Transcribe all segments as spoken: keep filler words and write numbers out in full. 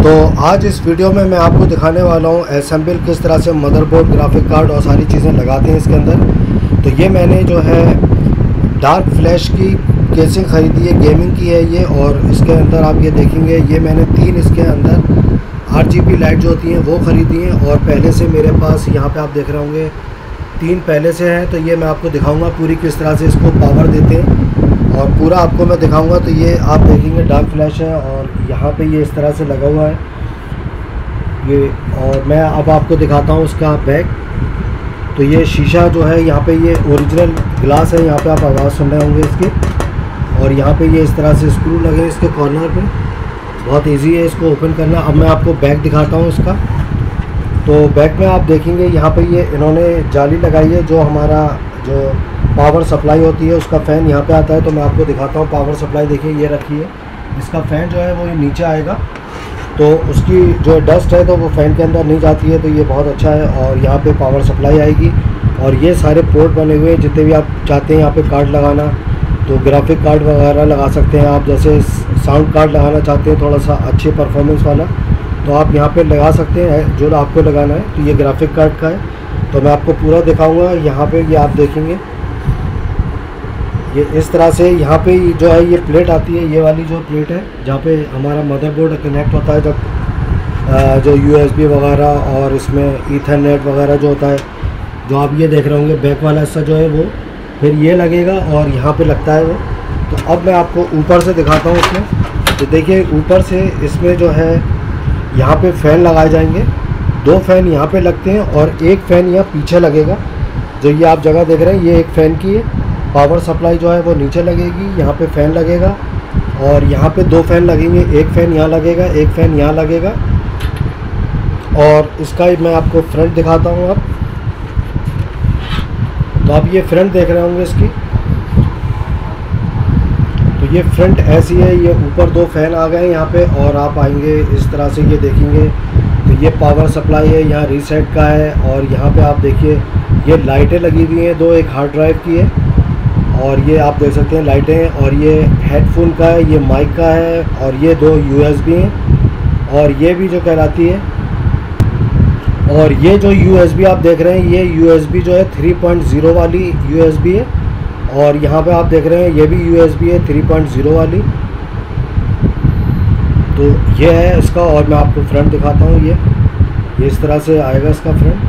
तो आज इस वीडियो में मैं आपको दिखाने वाला हूँ असेंबल किस तरह से मदरबोर्ड, ग्राफिक कार्ड और सारी चीज़ें लगाते हैं इसके अंदर। तो ये मैंने जो है डार्क फ्लैश की केसिंग ख़रीदी है, गेमिंग की है ये। और इसके अंदर आप ये देखेंगे, ये मैंने तीन इसके अंदर आरजीबी लाइट जो होती हैं वो ख़रीदी हैं। और पहले से मेरे पास यहाँ पे आप देख रहे होंगे तीन पहले से हैं। तो ये मैं आपको दिखाऊंगा पूरी किस तरह से इसको पावर देते हैं और पूरा आपको मैं दिखाऊंगा। तो ये आप देखेंगे डार्क फ्लैश है और यहाँ पे ये इस तरह से लगा हुआ है ये। और मैं अब आपको दिखाता हूँ उसका बैक। तो ये शीशा जो है यहाँ पे ये ओरिजिनल ग्लास है, यहाँ पे आप आवाज़ सुन रहे होंगे इसकी। और यहाँ पे ये इस तरह से स्क्रू लगे हैं इसके कॉर्नर पे, बहुत इजी है इसको ओपन करना। अब मैं आपको बैक दिखाता हूँ इसका। तो बैक में आप देखेंगे यहाँ पे ये इन्होंने जाली लगाई है, जो हमारा जो पावर सप्लाई होती है उसका फ़ैन यहाँ पे आता है। तो मैं आपको दिखाता हूँ पावर सप्लाई। देखिए ये रखी है, इसका फ़ैन जो है वो नीचे आएगा, तो उसकी जो डस्ट है तो वो फ़ैन के अंदर नहीं जाती है। तो ये बहुत अच्छा है। और यहाँ पे पावर सप्लाई आएगी और ये सारे पोर्ट बने हुए हैं, जितने भी आप चाहते हैं यहाँ पे कार्ड लगाना, तो ग्राफिक कार्ड वगैरह लगा सकते हैं आप। जैसे साउंड कार्ड लगाना चाहते हैं थोड़ा सा अच्छे परफॉर्मेंस वाला, तो आप यहाँ पे लगा सकते हैं जो आपको लगाना है। तो ये ग्राफिक कार्ड का है, तो मैं आपको पूरा दिखाऊंगा। यहाँ पे ये आप देखेंगे ये इस तरह से यहाँ पे जो है ये प्लेट आती है, ये वाली जो प्लेट है जहाँ पे हमारा मदरबोर्ड कनेक्ट होता है, जब जो यूएसबी वगैरह और इसमें ईथरनेट वगैरह जो होता है, जो आप ये देख रहे होंगे बैक वाला हिस्सा जो है वो फिर ये लगेगा और यहाँ पे लगता है वो। तो अब मैं आपको ऊपर से दिखाता हूँ इसमें। तो देखिए ऊपर से इसमें जो है यहाँ पे फ़ैन लगाए जाएंगे, दो फ़ैन यहाँ पे लगते हैं और एक फ़ैन यहाँ पीछे लगेगा। जो ये आप जगह देख रहे हैं ये एक फ़ैन की है। पावर सप्लाई जो है वो नीचे लगेगी, यहाँ पे फ़ैन लगेगा और यहाँ पे दो फ़ैन लगेंगे, एक फ़ैन यहाँ लगेगा, एक फ़ैन यहाँ लगेगा। और इसका मैं आपको फ्रंट दिखाता हूँ अब। तो आप ये फ्रंट देख रहे होंगे इसकी। तो ये फ्रंट ऐसी है, ये ऊपर दो फ़ैन आ गए यहाँ पे और आप आएंगे इस तरह से ये देखेंगे। तो ये पावर सप्लाई है, यहाँ रीसेट का है। और यहाँ पे आप देखिए ये लाइटें लगी हुई हैं दो, एक हार्ड ड्राइव की है और ये आप देख सकते हैं लाइटें। और ये हेडफोन का है, ये माइक का है और ये दो यूएसबी हैं और ये भी जो कहलाती है। और ये जो यूएसबी आप देख रहे हैं ये यूएसबी जो है थ्री पॉइंट ज़ीरो वाली यूएसबी है। और यहाँ पे आप देख रहे हैं ये भी यूएसबी है थ्री पॉइंट ज़ीरो वाली। तो ये है इसका। और मैं आपको फ्रंट दिखाता हूँ, ये ये इस तरह से आएगा इसका फ्रंट।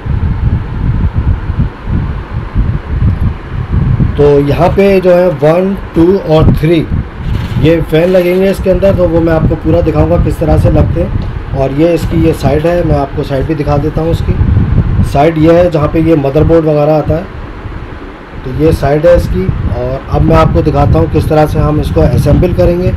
तो यहाँ पे जो है वन टू और थ्री ये फ़ैन लगेंगे इसके अंदर। तो वो मैं आपको पूरा दिखाऊंगा किस तरह से लगते हैं। और ये इसकी ये साइड है, मैं आपको साइड भी दिखा देता हूँ। इसकी साइड ये है जहाँ पे ये मदरबोर्ड वगैरह आता है, तो ये साइड है इसकी। और अब मैं आपको दिखाता हूँ किस तरह से हम इसको असेंबल करेंगे।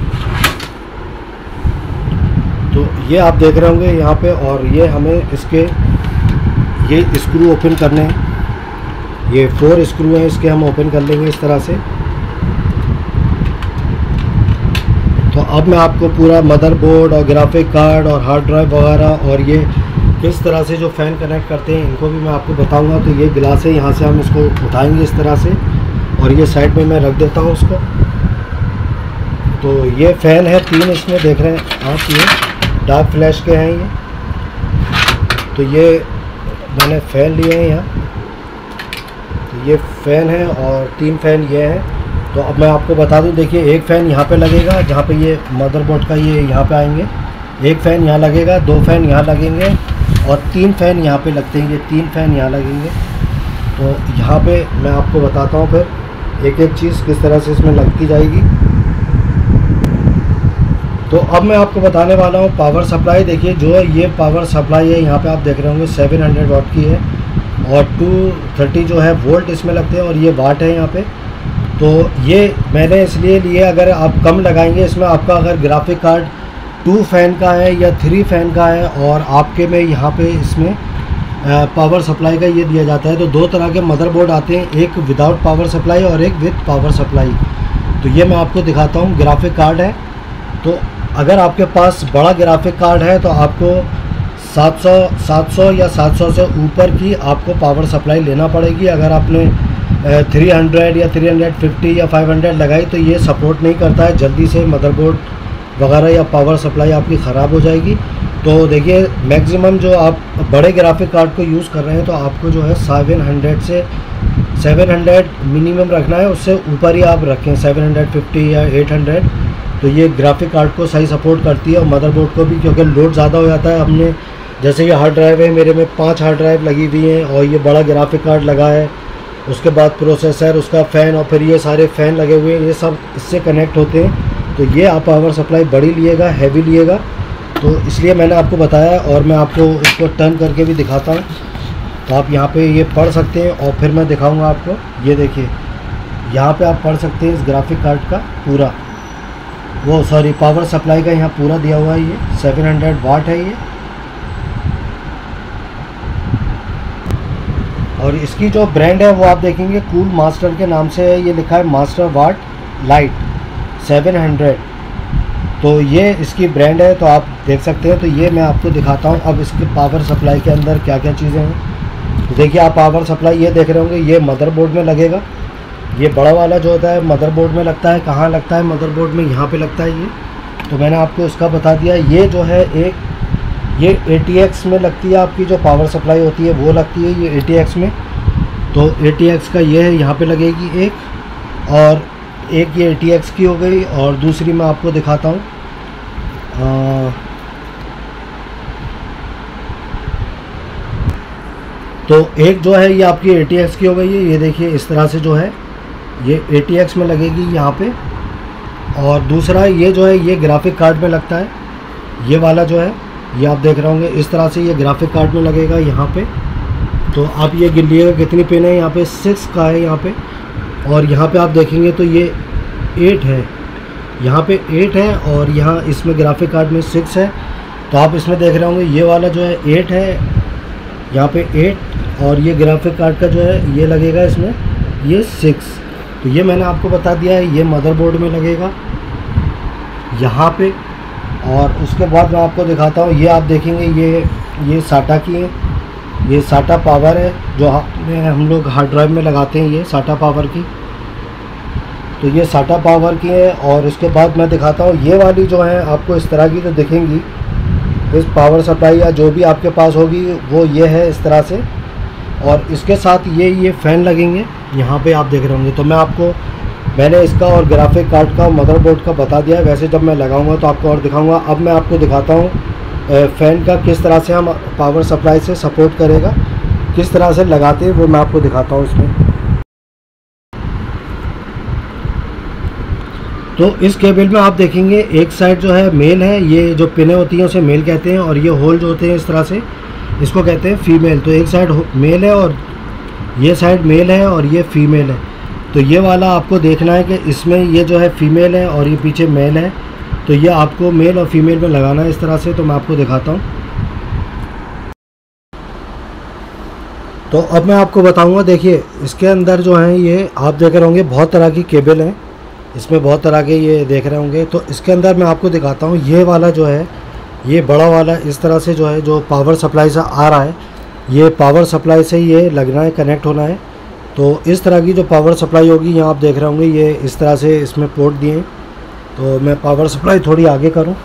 तो ये आप देख रहे होंगे यहाँ पे। और ये हमें इसके ये स्क्रू ओपन करने हैं, ये फोर स्क्रू हैं इसके, हम ओपन कर लेंगे इस तरह से। तो अब मैं आपको पूरा मदरबोर्ड और ग्राफिक कार्ड और हार्ड ड्राइव वगैरह और ये किस तरह से जो फ़ैन कनेक्ट करते हैं इनको भी मैं आपको बताऊंगा। तो ये गिलास है, यहाँ से हम इसको उठाएंगे इस तरह से और ये साइड में मैं रख देता हूँ उसको। तो ये फ़ैन है तीन इसमें, देख रहे हैं आप, ये डार्क फ्लैश के हैं ये। तो ये मैंने फ़ैन लिए हैं यहाँ, तो ये फ़ैन है और तीन फ़ैन ये हैं। तो अब मैं आपको बता दूं, देखिए एक फ़ैन यहाँ पे लगेगा जहाँ पे ये मदरबोर्ड का ये यहाँ पे आएंगे, एक फ़ैन यहाँ लगेगा, दो फ़ैन यहाँ लगेंगे और तीन फ़ैन यहाँ पे लगते हैं, ये तीन फ़ैन यहाँ लगेंगे। तो यहाँ पे मैं आपको बताता हूँ फिर एक एक चीज़ किस तरह से इसमें लगती जाएगी। तो अब मैं आपको बताने वाला हूँ पावर सप्लाई। देखिए जो है ये पावर सप्लाई है, यहाँ पे आप देख रहे होंगे सेवन हंड्रेड वाट की है और टू थर्टी जो है वोल्ट इसमें लगते हैं और ये वाट है यहाँ पे। तो ये मैंने इसलिए लिए, अगर आप कम लगाएंगे इसमें, आपका अगर ग्राफिक कार्ड टू फ़ैन का है या थ्री फ़ैन का है और आपके में यहाँ पे इसमें पावर सप्लाई का ये दिया जाता है। तो दो तरह के मदरबोर्ड आते हैं, एक विदाउट पावर सप्लाई और एक विद पावर सप्लाई। तो ये मैं आपको दिखाता हूँ। ग्राफिक कार्ड है, तो अगर आपके पास बड़ा ग्राफिक कार्ड है तो आपको सात सौ सात सौ या सात सौ से ऊपर की आपको पावर सप्लाई लेना पड़ेगी। अगर आपने थ्री हंड्रेड या थ्री फिफ्टी या फाइव हंड्रेड लगाई तो ये सपोर्ट नहीं करता है, जल्दी से मदरबोर्ड वगैरह या पावर सप्लाई आपकी ख़राब हो जाएगी। तो देखिए मैक्सिमम जो आप बड़े ग्राफिक कार्ड को यूज़ कर रहे हैं तो आपको जो है सेवन हंड्रेड से सेवन हंड्रेड मिनिमम रखना है, उससे ऊपर ही आप रखें सेवन हंड्रेड फिफ्टी या एट हंड्रेड। तो ये ग्राफिक कार्ड को सही सपोर्ट करती है और मदरबोर्ड को भी, क्योंकि लोड ज़्यादा हो जाता है। हमने जैसे ये हार्ड ड्राइव है, मेरे में पांच हार्ड ड्राइव लगी हुई हैं और ये बड़ा ग्राफिक कार्ड लगा है, उसके बाद प्रोसेसर, उसका फ़ैन और फिर ये सारे फ़ैन लगे हुए हैं, ये सब इससे कनेक्ट होते हैं। तो ये आप पावर सप्लाई बड़ी लिएगा, हैवी लिएगा, तो इसलिए मैंने आपको बताया। और मैं आपको इसको टर्न करके भी दिखाता हूँ, तो आप यहाँ पे ये पढ़ सकते हैं और फिर मैं दिखाऊंगा आपको। ये देखिए यहाँ पे आप पढ़ सकते हैं इस ग्राफिक कार्ड का पूरा, वो सॉरी पावर सप्लाई का यहाँ पूरा दिया हुआ है। ये सेवन हंड्रेड वाट है ये, और इसकी जो ब्रांड है वो आप देखेंगे कूल मास्टर के नाम से है, ये लिखा है master watt light seven hundred. तो ये इसकी ब्रांड है, तो आप देख सकते हैं। तो ये मैं आपको दिखाता हूँ अब इसके पावर सप्लाई के अंदर क्या क्या चीज़ें हैं। तो देखिए आप पावर सप्लाई ये देख रहे होंगे, ये मदरबोर्ड में लगेगा। ये बड़ा वाला जो होता है मदरबोर्ड में लगता है। कहाँ लगता है मदरबोर्ड में? यहाँ पे लगता है ये। तो मैंने आपको इसका बता दिया। ये जो है एक ये ए टी एक्स में लगती है, आपकी जो पावर सप्लाई होती है वो लगती है ये ए टी एक्स में। तो ए टी एक्स का ये है, यहाँ पे लगेगी एक, और एक ये ए टी एक्स की हो गई, और दूसरी मैं आपको दिखाता हूँ। तो एक जो है ये आपकी ए टी एक्स की हो गई है, ये देखिए इस तरह से जो है ये ए टी एक्स में लगेगी यहाँ पे। और दूसरा ये जो है ये ग्राफिक कार्ड में लगता है, ये वाला जो है ये आप देख रहे होंगे इस तरह से ये ग्राफिक कार्ड में लगेगा यहाँ पे। तो आप ये गिन लीजिएगा कितनी पिन है, यहाँ पे सिक्स का है यहाँ पे, और यहाँ पे आप देखेंगे तो ये एट है, यहाँ पे एट है, और यहाँ इसमें ग्राफिक कार्ड में सिक्स है। तो आप इसमें देख रहे होंगे ये वाला जो है एट है, यहाँ पे एट, और ये ग्राफिक कार्ड का जो है ये लगेगा इसमें ये सिक्स। तो ये मैंने आपको बता दिया है, ये मदरबोर्ड में लगेगा यहाँ पे। और उसके बाद मैं आपको दिखाता हूँ, ये आप देखेंगे ये ये साटा की है, ये साटा पावर है जो हम लोग हार्ड ड्राइव में लगाते हैं, ये साटा पावर की। तो ये साटा पावर की है। और उसके बाद मैं दिखाता हूँ ये वाली जो है आपको इस तरह की तो दिखेंगी, इस पावर सप्लाई या जो भी आपके पास होगी वो ये है इस तरह से। और इसके साथ ये ये फ़ैन लगेंगे यहाँ पे आप देख रहे होंगे। तो मैं आपको मैंने इसका और ग्राफिक कार्ड का मदरबोर्ड का बता दिया है। वैसे जब मैं लगाऊंगा तो आपको और दिखाऊंगा। अब मैं आपको दिखाता हूँ फ़ैन का किस तरह से हम पावर सप्लाई से सपोर्ट करेगा, किस तरह से लगाते हैं वो मैं आपको दिखाता हूँ इसमें। तो इस केबल में आप देखेंगे एक साइड जो है मेल है, ये जो पिनें होती हैं उसे मेल कहते हैं, और ये होल जो होते हैं इस तरह से इसको कहते हैं फीमेल। तो एक साइड मेल है और ये साइड मेल है और ये फीमेल है। तो ये वाला आपको देखना है कि इसमें ये जो है फीमेल है और ये पीछे मेल है, तो ये आपको मेल और फीमेल में लगाना है इस तरह से। तो मैं आपको दिखाता हूँ। तो अब मैं आपको बताऊँगा, देखिए इसके अंदर जो है ये आप देख रहे होंगे बहुत तरह की केबल हैं, इसमें बहुत तरह के ये देख रहे होंगे। तो इसके अंदर मैं आपको दिखाता हूँ, ये वाला जो है ये बड़ा वाला इस तरह से जो है जो पावर सप्लाई से आ रहा है, ये पावर सप्लाई से ये लगना है, कनेक्ट होना है। तो इस तरह की जो पावर सप्लाई होगी यहाँ आप देख रहे होंगे ये इस तरह से इसमें पोर्ट दिए हैं। तो मैं पावर सप्लाई थोड़ी आगे करूँ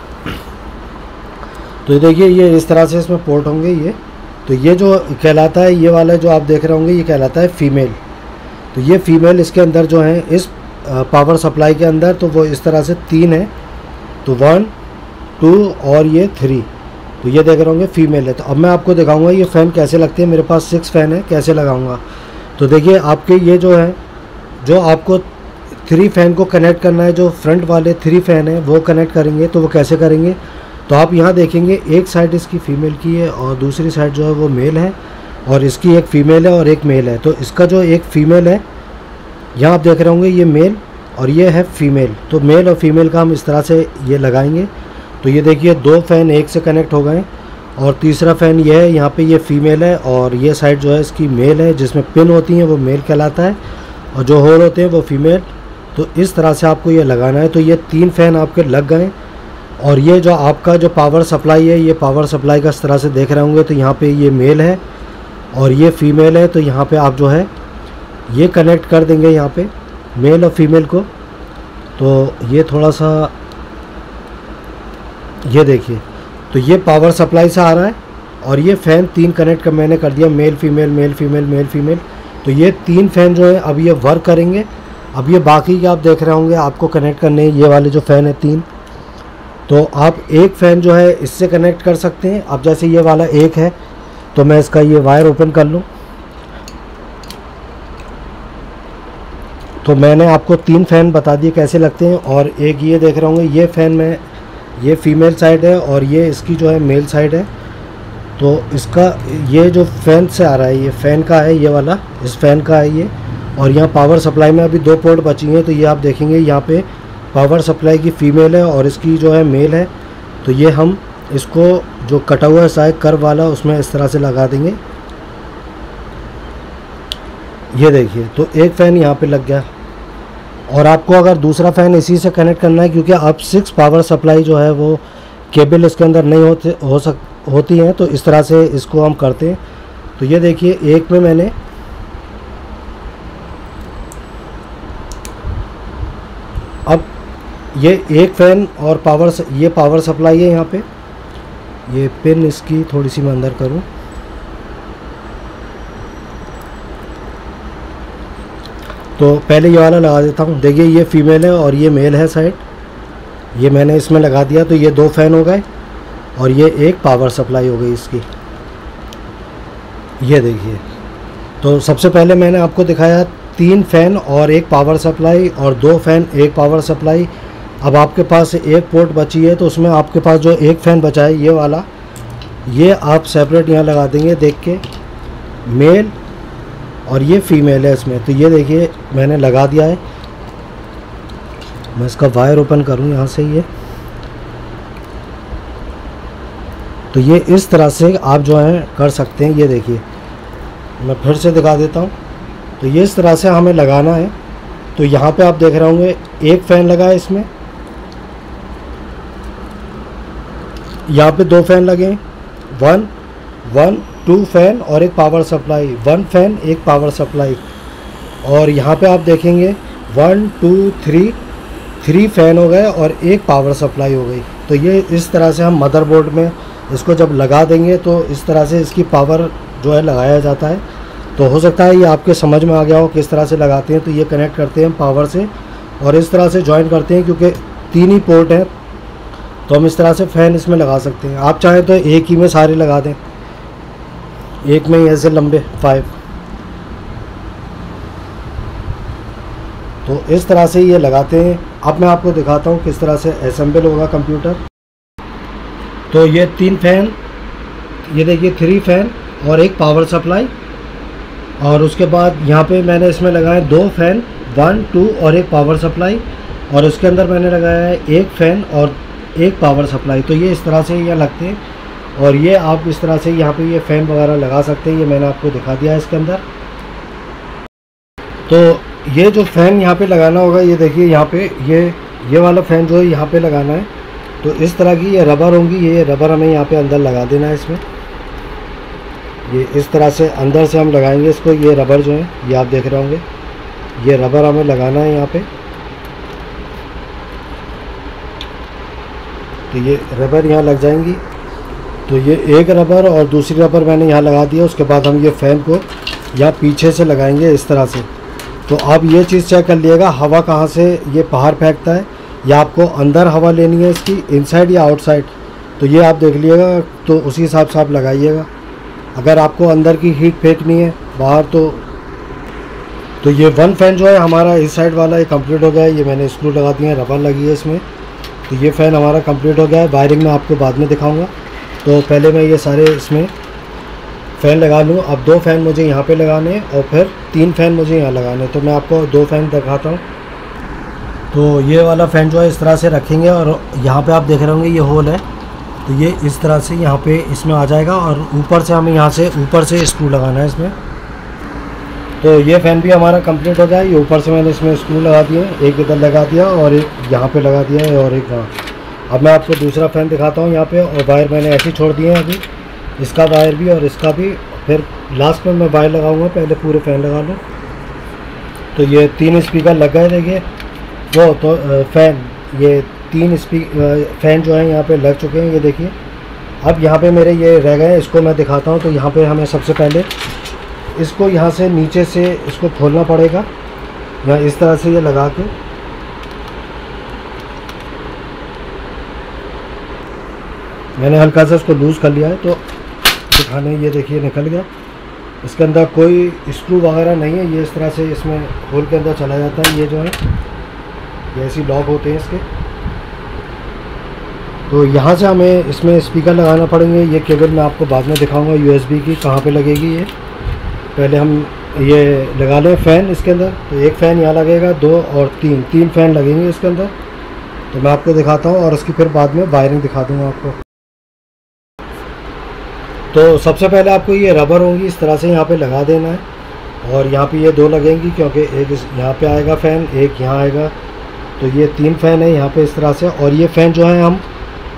तो देखिए ये इस तरह से इसमें पोर्ट होंगे ये। तो ये जो कहलाता है, ये वाला जो आप देख रहे होंगे ये कहलाता है फीमेल। तो ये फीमेल इसके अंदर जो है इस पावर सप्लाई के अंदर, तो वो इस तरह से तीन है, तो वन टू और ये थ्री। तो ये देख रहे होंगे फीमेल है। तो अब मैं आपको दिखाऊंगा ये फ़ैन कैसे लगते हैं। मेरे पास सिक्स फ़ैन है, कैसे लगाऊंगा। तो देखिए आपके ये जो है जो आपको थ्री फ़ैन को कनेक्ट करना है, जो फ्रंट वाले थ्री फ़ैन है वो कनेक्ट करेंगे। तो वो कैसे करेंगे, तो आप यहाँ देखेंगे एक साइड इसकी फ़ीमेल की है और दूसरी साइड जो है वो मेल है, और इसकी एक फ़ीमेल है और एक मेल है। तो इसका जो एक फ़ीमेल है यहाँ आप देख रहे होंगे ये मेल और ये है फीमेल। तो मेल और फीमेल का हम इस तरह से ये लगाएंगे। तो ये देखिए दो फ़ैन एक से कनेक्ट हो गए, और तीसरा फ़ैन ये है, यहाँ पे ये फीमेल है और ये साइड जो है इसकी मेल है, जिसमें पिन होती हैं वो मेल कहलाता है, और जो होल होते हैं वो फीमेल। तो इस तरह से आपको ये लगाना है। तो ये तीन फ़ैन आपके लग गए, और ये जो आपका जो पावर सप्लाई है, ये पावर सप्लाई का इस तरह से देख रहे होंगे। तो यहाँ पे ये मेल है और ये फीमेल है। तो यहाँ पे आप जो है ये कनेक्ट कर देंगे यहाँ पे मेल और फीमेल को। तो ये थोड़ा सा ये देखिए, तो ये पावर सप्लाई से आ रहा है और ये फ़ैन तीन कनेक्ट कर मैंने कर दिया, male female male female male female. तो ये तीन फ़ैन जो है अब ये वर्क करेंगे। अब ये बाकी के आप देख रहे होंगे आपको कनेक्ट करने, ये वाले जो फ़ैन है तीन, तो आप एक फ़ैन जो है इससे कनेक्ट कर सकते हैं। अब जैसे ये वाला एक है तो मैं इसका ये वायर ओपन कर लूँ, तो मैंने आपको तीन फ़ैन बता दिए कैसे लगते हैं। और एक ये देख रहे होंगे, ये फ़ैन में ये फीमेल साइड है और ये इसकी जो है मेल साइड है। तो इसका ये जो फ़ैन से आ रहा है ये फ़ैन का है, ये वाला इस फ़ैन का है ये। और यहाँ पावर सप्लाई में अभी दो पोर्ट बची हैं, तो ये आप देखेंगे यहाँ पे पावर सप्लाई की फ़ीमेल है और इसकी जो है मेल है। तो ये हम इसको जो कटा हुआ है साइड कर्व वाला उसमें इस तरह से लगा देंगे। ये देखिए, तो एक फ़ैन यहाँ पे लग गया। और आपको अगर दूसरा फ़ैन इसी से कनेक्ट करना है, क्योंकि आप सिक्स पावर सप्लाई जो है वो केबल इसके अंदर नहीं होते हो सक होती हैं, तो इस तरह से इसको हम करते हैं। तो ये देखिए, एक में मैंने अब ये एक फ़ैन और पावर ये पावर सप्लाई है यहाँ पे। ये पिन इसकी थोड़ी सी मैं अंदर करूँ, तो पहले ये वाला लगा देता हूँ। देखिए, ये फीमेल है और ये मेल है साइड, ये मैंने इसमें लगा दिया। तो ये दो फ़ैन हो गए और ये एक पावर सप्लाई हो गई इसकी। ये देखिए, तो सबसे पहले मैंने आपको दिखाया तीन फ़ैन और एक पावर सप्लाई और दो फ़ैन एक पावर सप्लाई। अब आपके पास एक पोर्ट बची है, तो उसमें आपके पास जो एक फ़ैन बचा है ये वाला, ये आप सेपरेट यहाँ लगा देंगे देख के, मेल और ये फीमेल है इसमें। तो ये देखिए मैंने लगा दिया है। मैं इसका वायर ओपन करूँ यहाँ से, ये तो ये इस तरह से आप जो है कर सकते हैं। ये देखिए, मैं फिर से दिखा देता हूँ। तो ये इस तरह से हमें लगाना है। तो यहाँ पे आप देख रहे होंगे एक फ़ैन लगा है इसमें, यहाँ पे दो फ़ैन लगे, वन वन टू फ़ैन और एक पावर सप्लाई, वन फ़ैन एक पावर सप्लाई। और यहाँ पे आप देखेंगे one two three three fan हो गए और एक पावर सप्लाई हो गई। तो ये इस तरह से हम मदरबोर्ड में इसको जब लगा देंगे तो इस तरह से इसकी पावर जो है लगाया जाता है। तो हो सकता है ये आपके समझ में आ गया हो किस तरह से लगाते हैं। तो ये कनेक्ट करते हैं पावर से और इस तरह से जॉइन करते हैं, क्योंकि तीन ही पोर्ट हैं तो हम इस तरह से फ़ैन इसमें लगा सकते हैं। आप चाहें तो एक ही में सारे लगा दें, एक में ही ऐसे लंबे फाइव। तो इस तरह से ये लगाते हैं। अब मैं आपको दिखाता हूँ किस तरह से असेंबल होगा कंप्यूटर। तो ये तीन फ़ैन, ये देखिए थ्री फ़ैन और एक पावर सप्लाई। और उसके बाद यहाँ पे मैंने इसमें लगाए दो फ़ैन, वन टू और एक पावर सप्लाई। और उसके अंदर मैंने लगाया है एक फ़ैन और एक पावर सप्लाई। तो ये इस तरह से ये लगते हैं और ये आप इस तरह से यहाँ पे ये फ़ैन वगैरह लगा सकते हैं। ये मैंने आपको दिखा दिया है इसके अंदर। तो ये जो फ़ैन यहाँ पे लगाना होगा, ये देखिए यहाँ पे ये ये वाला फ़ैन जो है यहाँ पे लगाना है। तो इस तरह की ये रबर होंगी, ये रबर हमें यहाँ पे अंदर लगा देना है इसमें। ये इस तरह से अंदर से हम लगाएंगे इसको। ये रबर जो है ये आप देख रहे होंगे, ये रबर हमें लगाना है यहाँ पे। तो ये रबर यहाँ लग जाएंगी। तो ये एक रबर और दूसरी रबर मैंने यहाँ लगा दिया। उसके बाद हम ये फ़ैन को यहाँ पीछे से लगाएंगे इस तरह से। तो आप ये चीज़ चेक कर लिएगा हवा कहाँ से ये बाहर फेंकता है, या आपको अंदर हवा लेनी है इसकी, इनसाइड या आउटसाइड। तो ये आप देख लीजिएगा, तो उसी हिसाब से आप लगाइएगा। अगर आपको अंदर की हीट फेंकनी है बाहर तो तो ये वन फ़ैन जो है हमारा इस साइड वाला ये कंप्लीट हो गया है। ये मैंने स्क्रू लगा दिए हैं, रबर लगी है इसमें। तो ये फ़ैन हमारा कंप्लीट हो गया है। वायरिंग में आपको बाद में दिखाऊंगा। तो पहले मैं ये सारे इसमें फ़ैन लगा लूँ। अब दो फ़ैन मुझे यहाँ पे लगाने हैं और फिर तीन फ़ैन मुझे यहाँ लगाने हैं। तो मैं आपको दो फ़ैन दिखाता हूँ। तो ये वाला फ़ैन जो है इस तरह से रखेंगे और यहाँ पे आप देख रहे होंगे ये होल है। तो ये इस तरह से यहाँ पे इसमें आ जाएगा और ऊपर से हमें यहाँ से ऊपर से स्क्रू लगाना है इसमें। तो ये फ़ैन भी हमारा कंप्लीट हो गया है। ये ऊपर से मैंने इसमें स्क्रू लगा दिए, एक इधर लगा दिया और एक यहाँ पे लगा दिया है और एक वहाँ। अब मैं आपको दूसरा फ़ैन दिखाता हूँ यहाँ पे। और वायर मैंने ऐसे ही छोड़ दिए हैं अभी, इसका वायर भी और इसका भी। फिर लास्ट में मैं वायर लगाऊंगा, पहले पूरे फ़ैन लगा लूँ। तो ये तीन स्पीकर लग गए। देखिए वो तो फ़ैन ये तीन स्पीक फ़ैन जो हैं यहाँ पे लग चुके हैं, ये देखिए। अब यहाँ पे मेरे ये रह गए, इसको मैं दिखाता हूँ। तो यहाँ पे हमें सबसे पहले इसको यहाँ से नीचे से इसको खोलना पड़ेगा, यहाँ इस तरह से ये लगा के। मैंने हल्का सा इसको लूज़ कर लिया है, तो दिखाने ये देखिए निकल गया। इसके अंदर कोई स्क्रू वगैरह नहीं है, ये इस तरह से इसमें होल के अंदर चला जाता है। ये जो है ये ऐसी लॉक होते हैं इसके। तो यहाँ से हमें इसमें स्पीकर लगाना पड़ेंगे। ये केबल मैं आपको बाद में दिखाऊंगा यूएसबी की कहाँ पे लगेगी। ये पहले हम ये लगा लें फ़ैन इसके अंदर। तो एक फ़ैन यहाँ लगेगा, दो और तीन तीन फ़ैन लगेंगे इसके अंदर। तो मैं आपको दिखाता हूँ और उसकी फिर बाद में वायरिंग दिखा दूँगा आपको। तो सबसे पहले आपको ये रबर होंगी इस तरह से यहाँ पे लगा देना है। और यहाँ पे ये दो लगेंगी, क्योंकि एक यहाँ पे आएगा फ़ैन, एक यहाँ आएगा। तो ये तीन फ़ैन है यहाँ पे इस तरह से। और ये फ़ैन जो है हम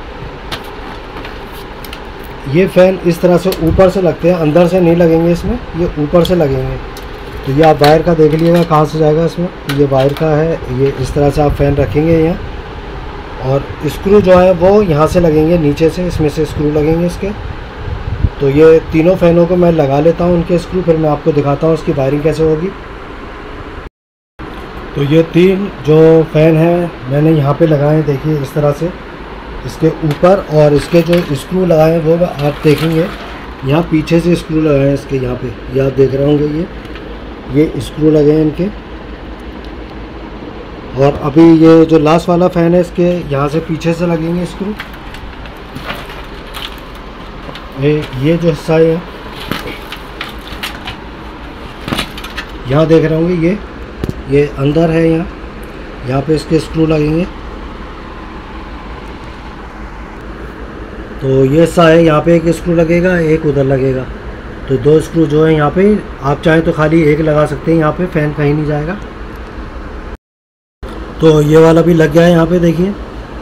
ये फ़ैन इस तरह से ऊपर से लगते हैं, अंदर से नहीं लगेंगे इसमें, ये ऊपर से लगेंगे। तो ये आप वायर का देख लीजिएगा कहाँ से जाएगा इसमें। तो ये वायर का है, ये इस तरह से आप फ़ैन रखेंगे यहाँ। और स्क्रू जो है वो यहाँ से लगेंगे नीचे से, इसमें से स्क्रू लगेंगे इसके। तो ये तीनों फ़ैनों को मैं लगा लेता हूँ उनके स्क्रू, फिर मैं आपको दिखाता हूँ उसकी वायरिंग कैसे होगी। तो ये तीन जो फ़ैन हैं मैंने यहाँ पे लगाए हैं, देखिए इस तरह से इसके ऊपर। और इसके जो स्क्रू लगाए हैं वो आप देखेंगे यहाँ पीछे से स्क्रू लगाए हैं इसके, यहाँ पे ये आप देख रहे होंगे ये ये स्क्रू लगे हैं इनके। और अभी ये जो लास्ट वाला फ़ैन है इसके यहाँ से पीछे से लगेंगे स्क्रू। ये ये जो हिस्सा है यहाँ देख रहे होंगे, ये ये अंदर है, यहाँ यहाँ पे इसके स्क्रू लगेंगे। तो ये हिस्सा है, यहाँ पे एक स्क्रू लगेगा, एक उधर लगेगा। तो दो स्क्रू जो है यहाँ पे, आप चाहें तो खाली एक लगा सकते हैं, यहाँ पे फ़ैन कहीं नहीं जाएगा। तो ये वाला भी लग गया है यहाँ पे देखिए।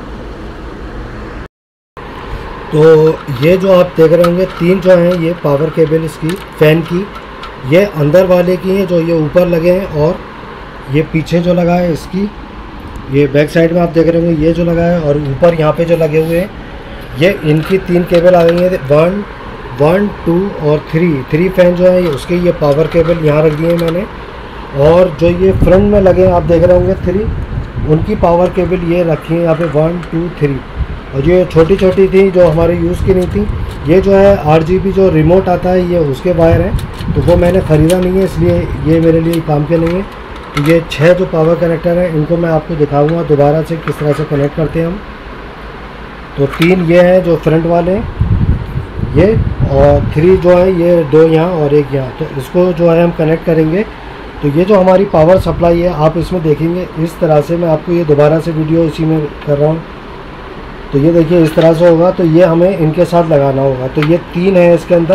तो ये जो आप देख रहे होंगे तीन जो हैं ये पावर केबल इसकी फ़ैन की, ये अंदर वाले की हैं जो ये ऊपर लगे हैं। और ये पीछे जो लगा है इसकी, ये बैक साइड में आप देख रहे होंगे ये जो लगा है। और ऊपर यहाँ पे जो लगे हुए हैं ये इनकी तीन केबल आ गई हैं, वन वन टू और थ्री थ्री फ़ैन जो है उसके ये पावर केबल यहाँ रख दिए हैं मैंने। और जो ये फ्रंट में लगे हैं आप देख रहे होंगे थ्री, उनकी पावर केबल ये रखी है यहाँ पे वन टू थ्री। और ये छोटी छोटी थी जो हमारे यूज़ की नहीं थी, ये जो है आर जी बी जो रिमोट आता है ये उसके वायर हैं। तो वो मैंने ख़रीदा नहीं है, इसलिए ये मेरे लिए काम के नहीं है। तो ये छः जो पावर कनेक्टर हैं इनको मैं आपको दिखाऊंगा दोबारा से किस तरह से कनेक्ट करते हैं हम। तो तीन ये हैं जो फ्रंट वाले हैं ये, और थ्री जो है ये दो यहाँ और एक यहाँ। तो इसको जो है हम कनेक्ट करेंगे। तो ये जो हमारी पावर सप्लाई है आप इसमें देखेंगे इस तरह से, मैं आपको ये दोबारा से वीडियो इसी में कर रहा हूँ। तो ये देखिए इस तरह से होगा। तो ये हमें इनके साथ लगाना होगा। तो ये तीन है इसके अंदर,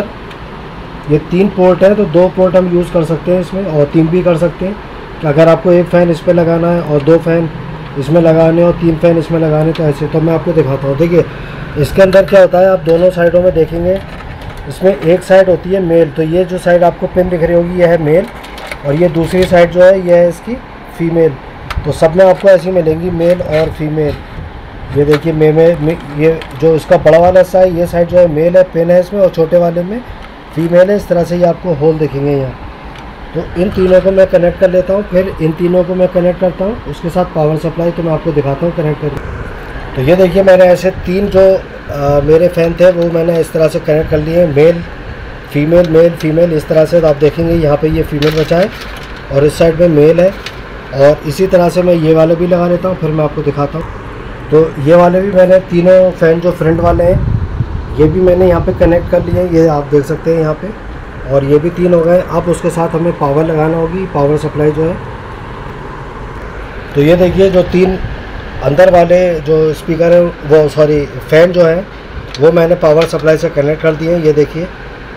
ये तीन पोर्ट है। तो दो पोर्ट हम यूज़ कर सकते हैं इसमें, और तीन भी कर सकते हैं। कि अगर आपको एक फ़ैन इस पर लगाना है और दो फ़ैन इसमें लगाने और तीन फ़ैन इसमें लगाने, तो ऐसे। तो मैं आपको दिखाता हूँ। देखिए इसके अंदर क्या होता है, आप दोनों साइडों में देखेंगे इसमें एक साइड होती है मेल। तो ये जो साइड आपको पिन दिख रही होगी यह है मेल, और ये दूसरी साइड जो है यह है इसकी फीमेल। तो सब में आपको ऐसी मिलेंगी मेल और फीमेल। ये देखिए मे में ये जो इसका बड़ा वाला हिस्सा है ये साइड जो है मेल है, पिन है इसमें, और छोटे वाले में फीमेल है। इस तरह से ये आपको होल दिखेंगे यहाँ। तो इन तीनों को मैं कनेक्ट कर लेता हूँ, फिर इन तीनों को मैं कनेक्ट करता हूँ उसके साथ पावर सप्लाई। तो मैं आपको दिखाता हूँ कनेक्ट कर। तो ये देखिए मैंने ऐसे तीन जो आ, मेरे फ़ैन थे वो मैंने इस तरह से कनेक्ट कर लिए, मेल फीमेल मेल फीमेल इस तरह से। तो आप देखेंगे यहाँ पे ये फीमेल बचा है और इस साइड में मेल है। और इसी तरह से मैं ये वाले भी लगा लेता हूँ, फिर मैं आपको दिखाता हूँ। तो ये वाले भी मैंने तीनों फ़ैन जो फ्रंट वाले हैं ये भी मैंने यहाँ पे कनेक्ट कर लिए, ये आप देख सकते हैं यहाँ पे। और ये भी तीन हो गए। अब उसके साथ हमें पावर लगाना होगी, पावर सप्लाई जो है। तो ये देखिए जो तीन अंदर वाले जो स्पीकर है वो सॉरी फ़ैन जो है वो मैंने पावर सप्लाई से कनेक्ट कर दिए हैं। ये देखिए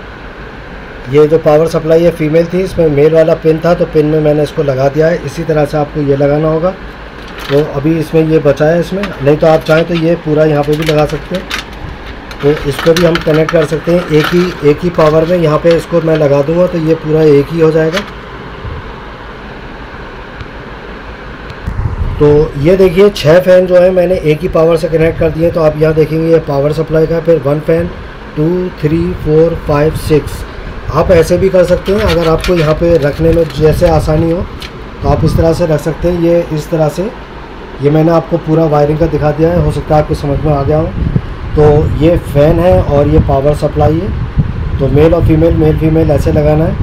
ये जो पावर सप्लाई है फीमेल थी, इसमें मेल वाला पिन था, तो पिन में मैंने इसको लगा दिया है। इसी तरह से आपको ये लगाना होगा। तो अभी इसमें ये बचा है इसमें, नहीं तो आप चाहें तो ये पूरा यहाँ पे भी लगा सकते हैं। तो इसको भी हम कनेक्ट कर सकते हैं एक ही एक ही पावर में। यहाँ पे इसको मैं लगा दूँगा तो ये पूरा एक ही हो जाएगा। तो ये देखिए छः फ़ैन जो है मैंने एक ही पावर से कनेक्ट कर दिए। तो आप यहाँ देखेंगे ये पावर सप्लाई का, फिर one fan, two, three, four, five, six. आप ऐसे भी कर सकते हैं, अगर आपको यहाँ पे रखने में जैसे आसानी हो तो आप इस तरह से रख सकते हैं। ये इस तरह से, ये मैंने आपको पूरा वायरिंग का दिखा दिया है, हो सकता है आपको समझ में आ गया हो। तो ये फ़ैन है और ये पावर सप्लाई है। तो मेल और फीमेल, मेल फीमेल ऐसे लगाना है।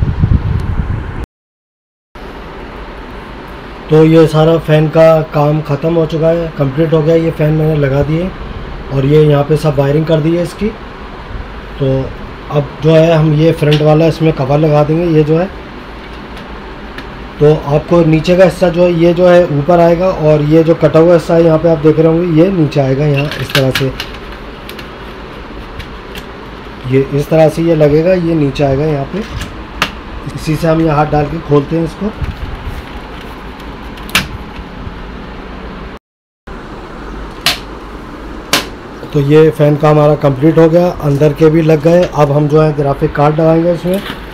तो ये सारा फ़ैन का काम ख़त्म हो चुका है, कंप्लीट हो गया। ये फ़ैन मैंने लगा दिए और ये यहाँ पे सब वायरिंग कर दी है इसकी। तो अब जो है हम ये फ्रंट वाला इसमें कवर लगा देंगे, ये जो है। तो आपको नीचे का हिस्सा जो है ये जो है ऊपर आएगा, और ये जो कटा हुआ हिस्सा है यहाँ पे आप देख रहे होंगे ये नीचे आएगा, यहाँ इस तरह से। ये इस तरह से ये लगेगा, ये नीचे आएगा यहाँ पे। इसी से हम यहाँ हाथ डाल के खोलते हैं इसको। तो ये फ़ैन का हमारा कंप्लीट हो गया, अंदर के भी लग गए। अब हम जो है ग्राफिक कार्ड लगाएंगे इसमें।